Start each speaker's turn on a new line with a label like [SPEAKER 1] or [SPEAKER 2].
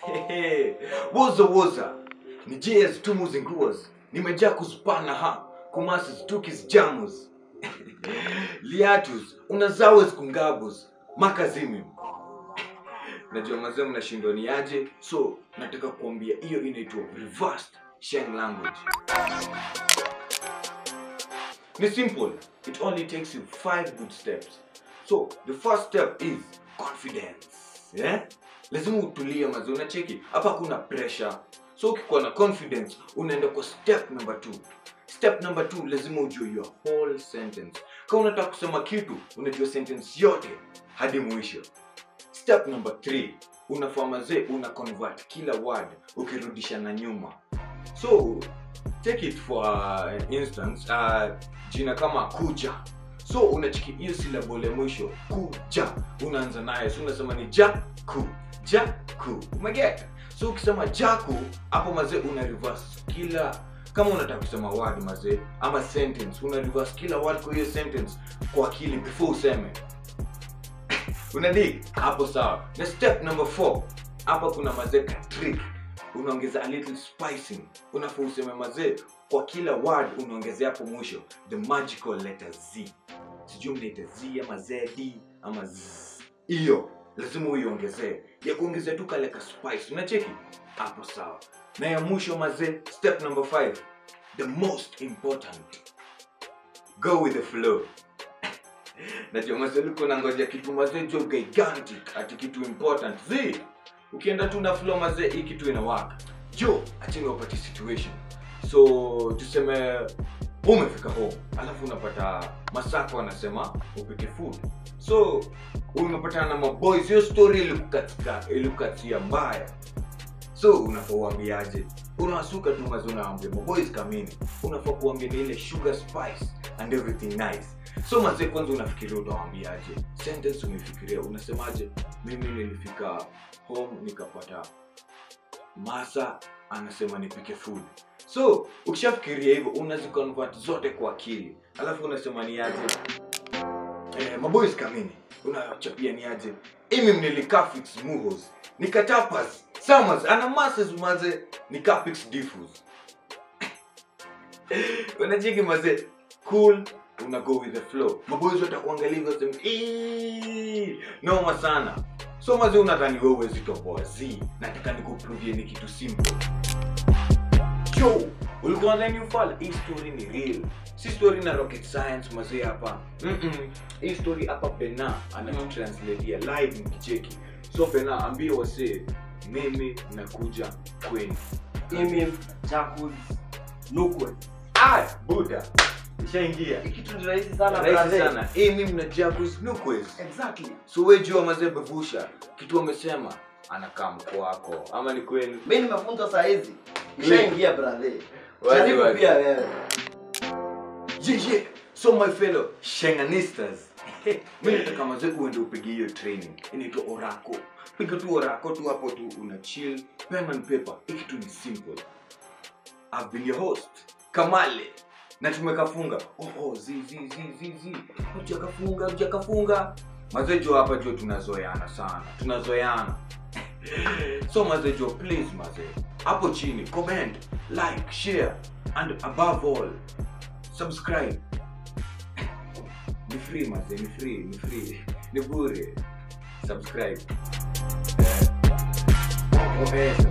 [SPEAKER 1] Woza ni JS tu muzinguas nimejaa kuspana ha kumasi stukis jamus liatus unazawes kungabus makazimi. Najua mazee mnashindwa ni aje, so nataka kuambia hiyo inaitwa reversed Sheng language. Ni simple, it only takes you 5 good steps. So the first step is confidence. Yeah? Lazima utulie mazee, unacheki hapa kuna pressure. So ukikuwa na confidence unaenda kwa step number 2. Step number 2, lazima ujue your whole sentence. Kama unataka kusema kitu, unajua sentence yote hadi mwisho. Step number 3, unafaa mazee una convert kila word ukirudisha na nyuma. So take it for instance, jina kama kuja. So unachiki hiyo syllable ya mwisho kuja, unaanza nayo, so unasema ni jaku. Umegeta? So ukisema jaku, hapo mazee una reverse kila, kama unataka kusema word mazee ama sentence, una reverse kila word kwa hiyo sentence kwa akili before useme. Unadig hapo sawa. Na step number 4, hapa kuna mazee ka trick, unaongeza a little spicing. Unafaa useme mazee kwa kila word unaongezea hapo mwisho the magical letter Z. Sijui mnaita Z ama ZD ama Z. Hiyo lazima uiongezee. Ya kuongezea tu kale ka spice, unacheki hapo sawa. Na ya mwisho mazee, step number 5, the most important, go with the flow. Najua mazee uko nangoja kitu mazee jo gigantic, ati kitu important. Z, ukienda tu na flow mazee, hii kitu inawaka. Jo, acha niwapatie situation. So tuseme umefika home, alafu unapata Masako wanasema upike food. So unapata na maboys, hiyo story ilikukatia mbaya. So unafaa uambiaje? Unawasuka tu mazee, unaambia maboys kamini. Unafaa kuambia ile sugar spice and everything nice. So mazee kwanza unafikiria utawaambiaje? Sentence umefikiria, unasemaje? Mimi nilifika home nikapata Masa anasema nipike food. So ukishafikiria hivyo unaziconvert zote kwa akili. Alafu unasema ni aje? Maboys kamini. Unachapia ni aje? Mimi nilikafix muhos. Nikatapas. Summers ana masses maze nikafix diffus. Unacheki maze cool, una go with the flow. Maboys watakuangalia wasema noma sana. So maze unadhani wewe huwezi toboa Z. Nataka nikuprove ni kitu simple. Yo, ulikuwa ndani ufala, hii story ni real. Si story na rocket science mazee hapa. Hii story hapa Bena anatranslate live mkicheki. So Bena ambie wase mimi nakuja kwenu.
[SPEAKER 2] Mimi Jacuz Nukwe.
[SPEAKER 1] Buda. Ishaingia.
[SPEAKER 2] Kitu ni rahisi sana
[SPEAKER 1] brother. Rahisi sana. Mimi na Jacuz Nukwe.
[SPEAKER 2] Exactly.
[SPEAKER 1] So wewe jua mazee bevusha. Kitu amesema anakaa mko wako ama ni kwenu?
[SPEAKER 2] Mimi nimefunza saa hizi. Ishaingia brother. Jaribu pia wewe.
[SPEAKER 1] Yeah. So my fellow Shenganistas. Mimi nataka mazee uende upige hiyo training. Inaitwa Orako. Piga tu Orako tu hapo tu una chill, pen and paper. Hiki tu ni simple. I've been your host, Kamale. Na tumekafunga. Z. Hujakafunga. Mazee jo hapa jo tunazoeana sana. Tunazoeana. So mazee jo please mazee. Hapo chini comment, like, share and above all subscribe. Ni free mazee, ni free. Ni bure. Subscribe.